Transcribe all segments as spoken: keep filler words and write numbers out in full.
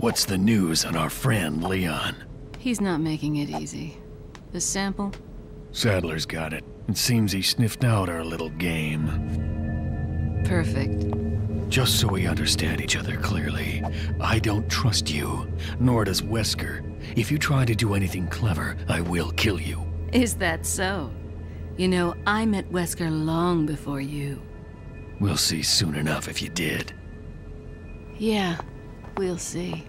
What's the news on our friend, Leon? He's not making it easy. The sample? Sadler's got it. It seems he sniffed out our little game. Perfect. Just so we understand each other clearly, I don't trust you, nor does Wesker. If you try to do anything clever, I will kill you. Is that so? You know, I met Wesker long before you. We'll see soon enough if you did. Yeah, we'll see.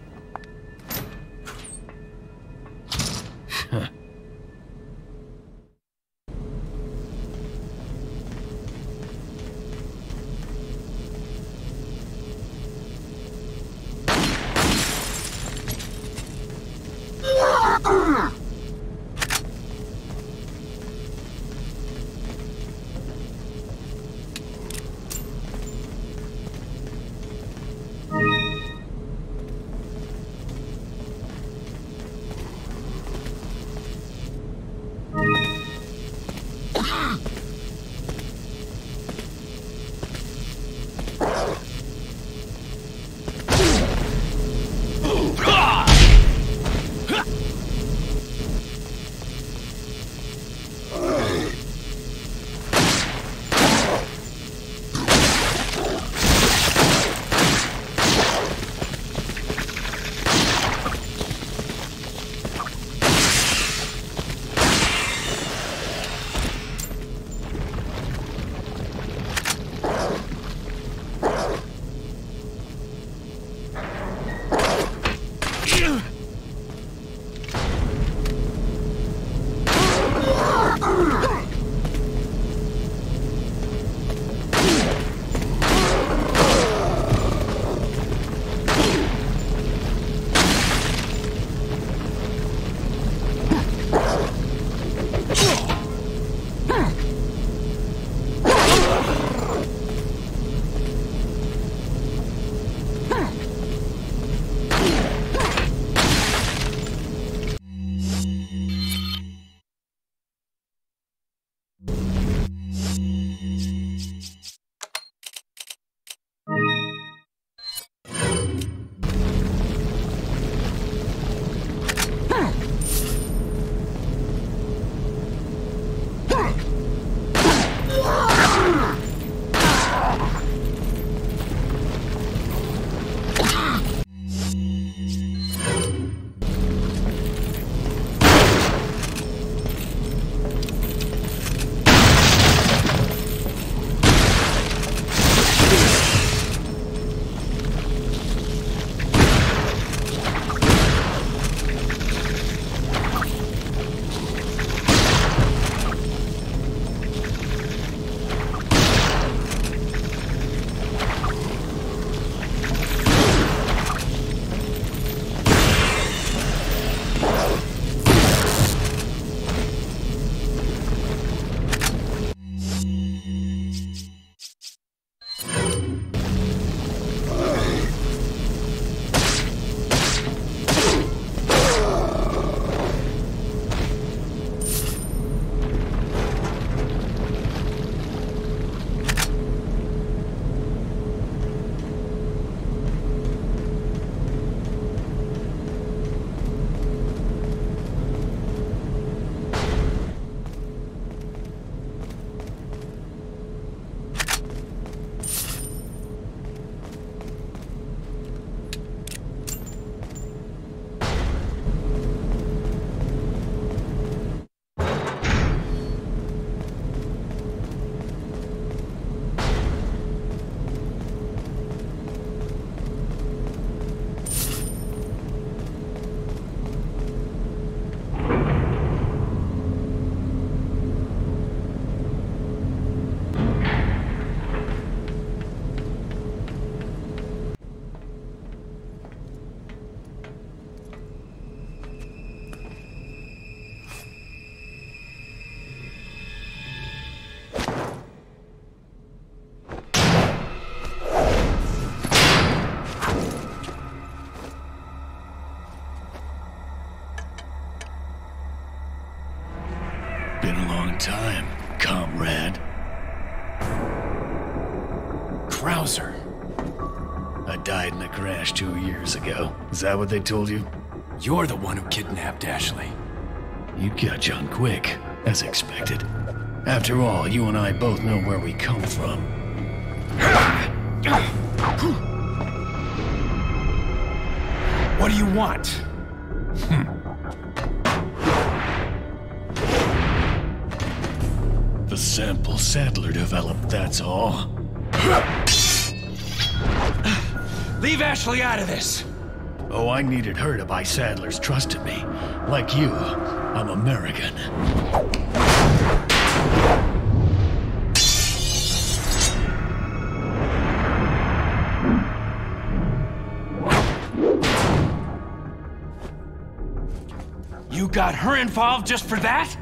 Been a long time, comrade. Krauser. I died in a crash two years ago. Is that what they told you? You're the one who kidnapped Ashley. You catch on quick, as expected. After all, you and I both know where we come from. What do you want? Hmm. The sample Sadler developed, that's all. Leave Ashley out of this! Oh, I needed her to buy Sadler's trust in me. Like you, I'm American. You got her involved just for that?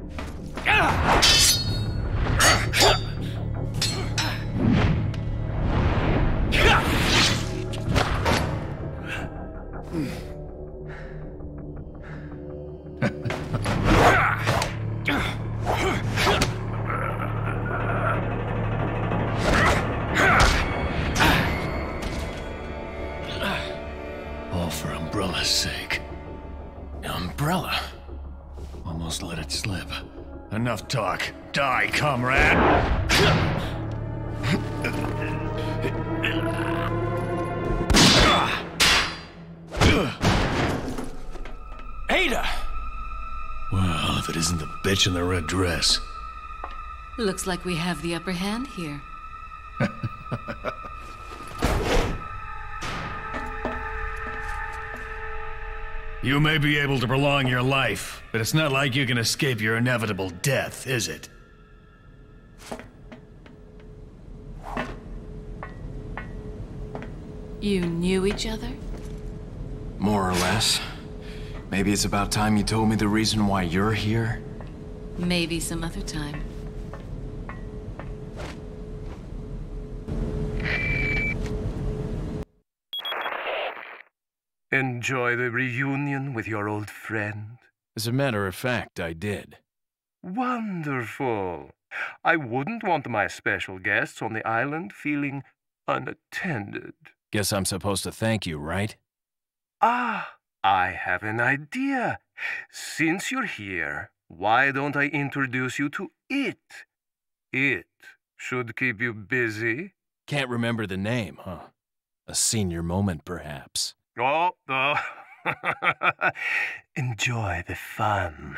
All for Umbrella's sake. Umbrella? Almost let it slip. Enough talk. Die, comrade! Ada! Well, if it isn't the bitch in the red dress. Looks like we have the upper hand here. You may be able to prolong your life, but it's not like you can escape your inevitable death, is it? You knew each other? More or less. Maybe it's about time you told me the reason why you're here. Maybe some other time. Enjoy the reunion with your old friend? As a matter of fact, I did. Wonderful. I wouldn't want my special guests on the island feeling unattended. Guess I'm supposed to thank you, right? Ah, I have an idea. Since you're here, why don't I introduce you to it? It should keep you busy. Can't remember the name, huh? A senior moment, perhaps. Oh, oh. Enjoy the fun.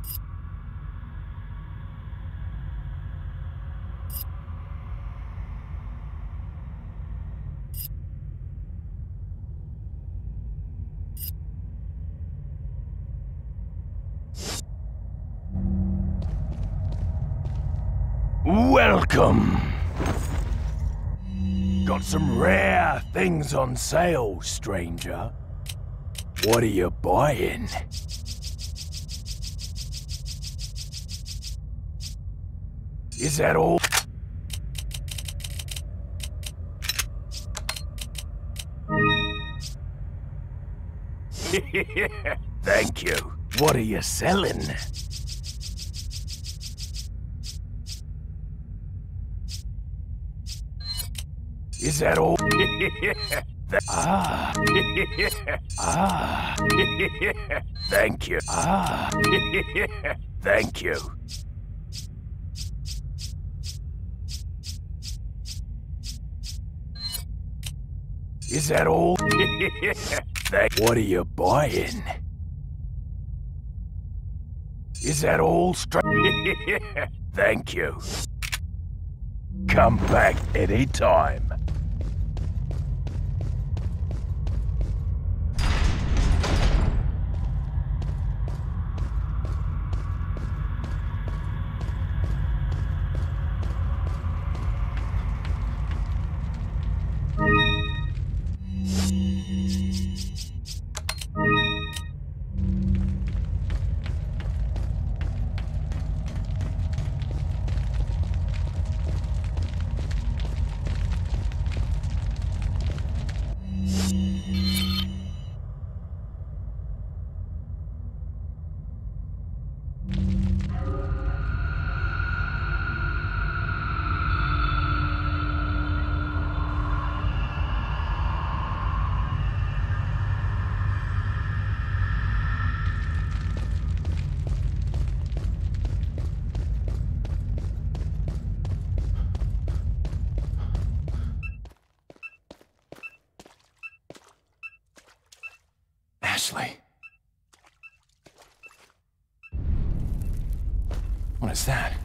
Welcome! Got some rare things on sale, stranger. What are you buying? Is that all? Thank you. What are you selling? Is that all? Ah. Ah. Thank you. Ah. Thank you. Is that all? Thank what are you buying? Is that all straight? Thank you. Come back anytime. Ashley. What is that?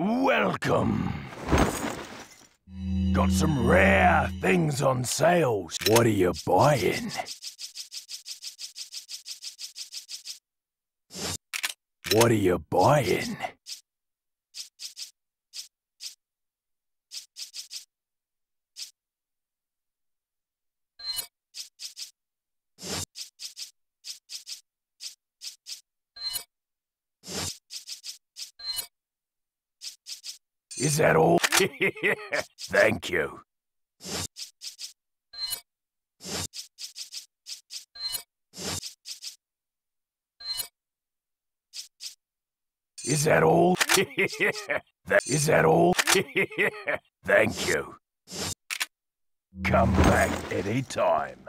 Welcome. Got some rare things on sale. What are you buying? What are you buying? Is that all? Thank you. Is that all? That, is that all? Thank you. Come back anytime.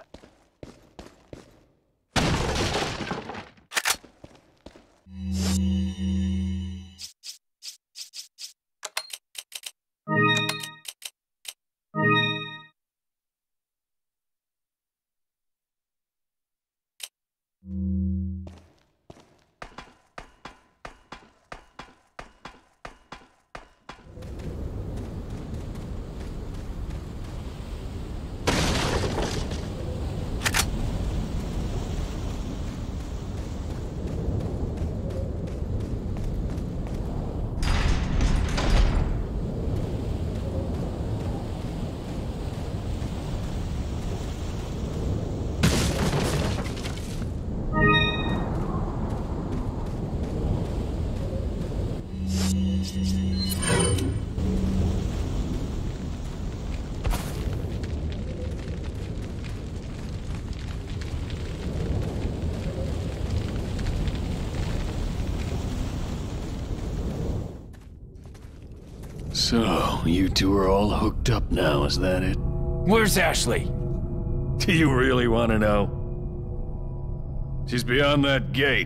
So, you two are all hooked up now, is that it? Where's Ashley? Do you really want to know? She's beyond that gate.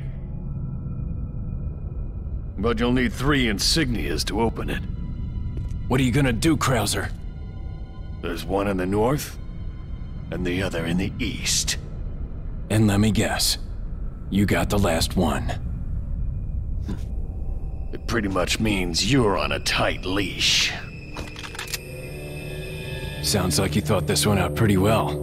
But you'll need three insignias to open it. What are you gonna do, Krauser? There's one in the north, and the other in the east. And let me guess, you got the last one. It pretty much means you're on a tight leash. Sounds like you thought this one out pretty well.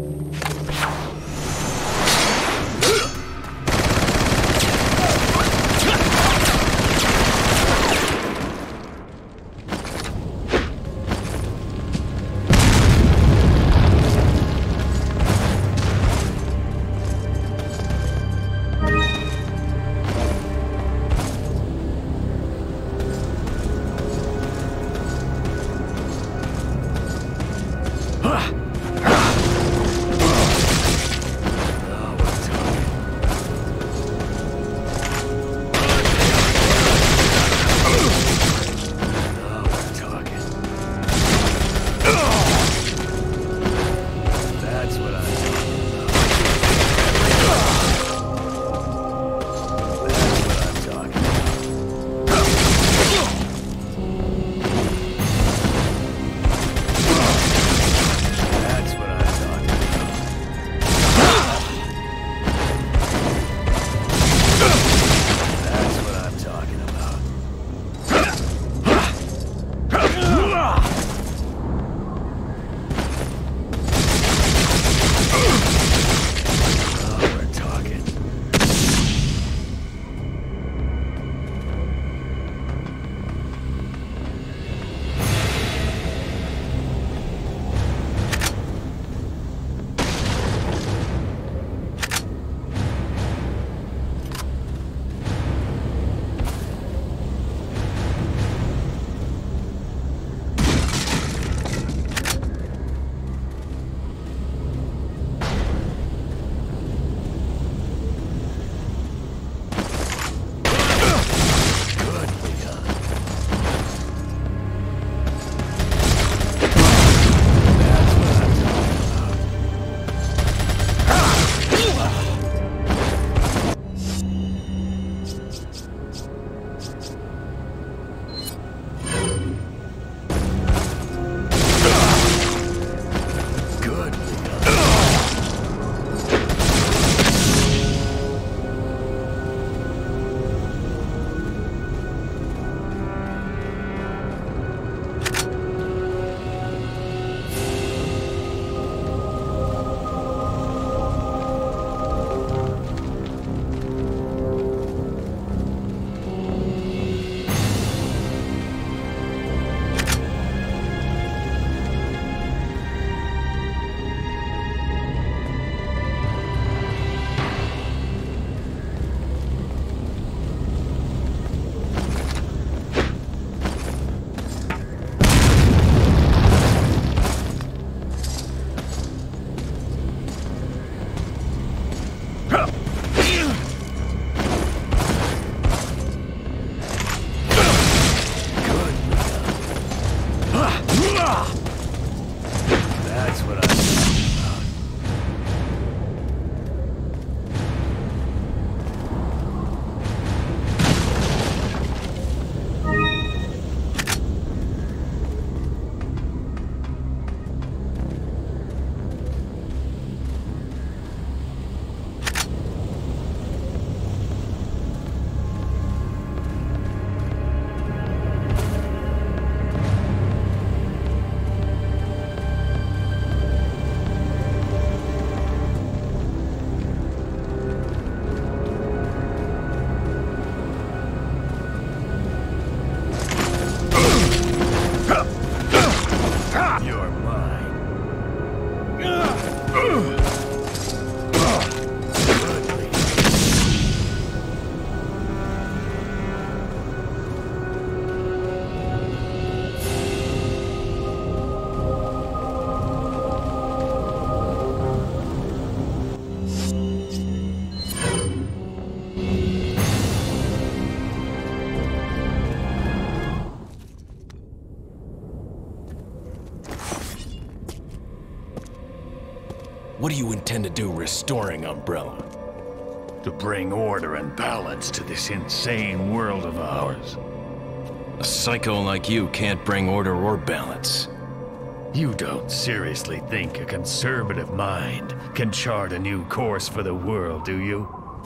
What do you intend to do restoring Umbrella? To bring order and balance to this insane world of ours. A psycho like you can't bring order or balance. You don't seriously think a conservative mind can chart a new course for the world, do you?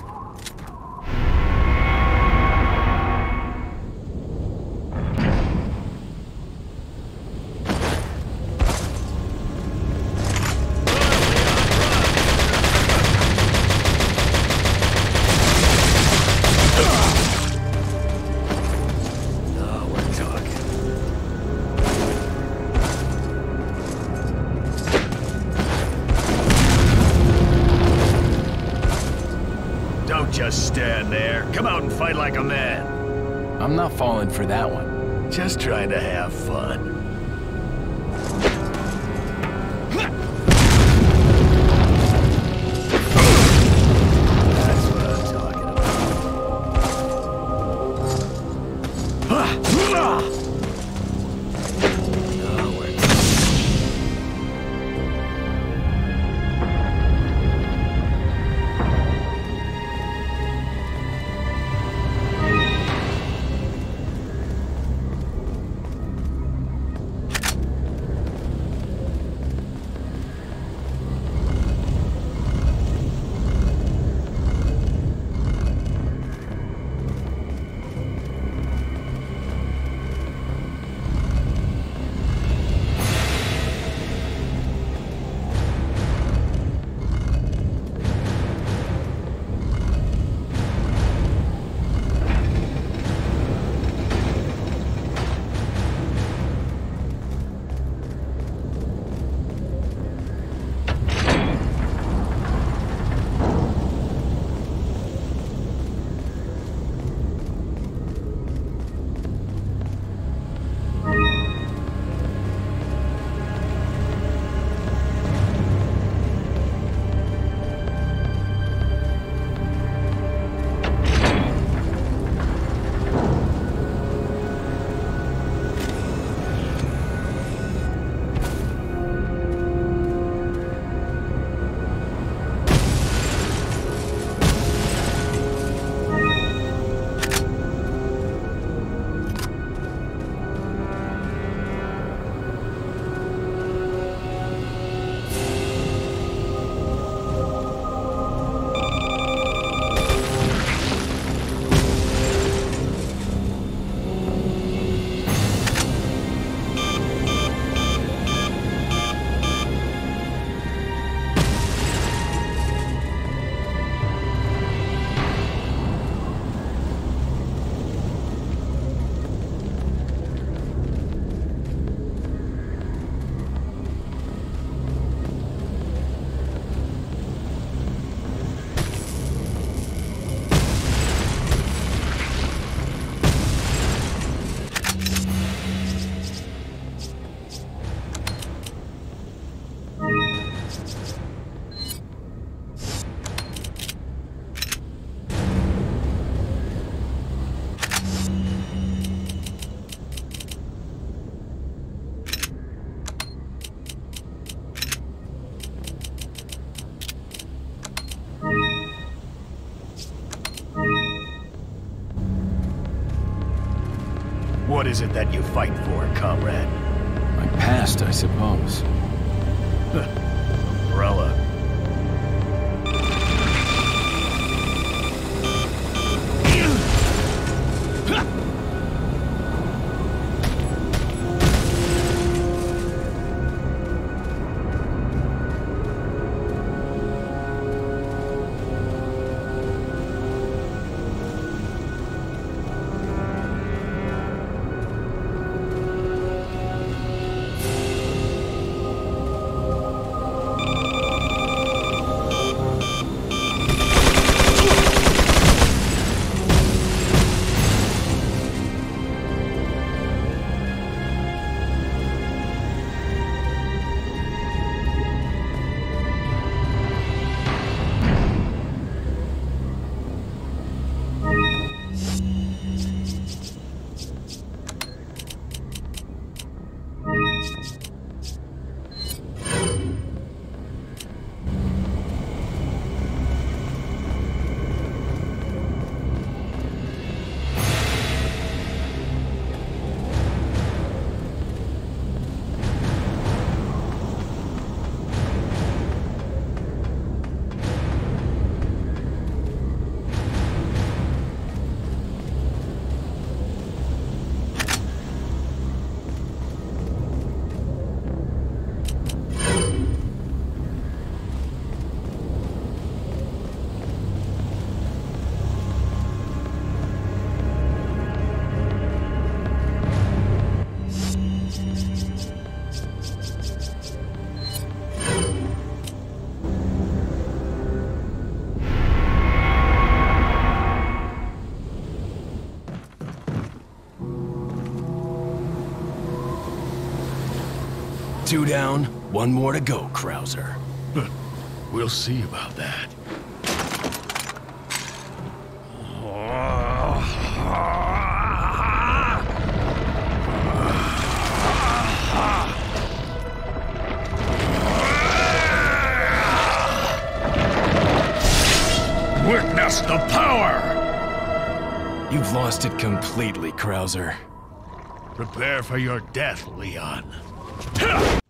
Just stand there. Come out and fight like a man. I'm not falling for that one. Just trying to have fun. That's what I'm talking about. Oh, we're What is it that you fight for, comrade? My past, I suppose. Umbrella. Two down, one more to go, Krauser. We'll see about that. Witness the power! You've lost it completely, Krauser. Prepare for your death, Leon.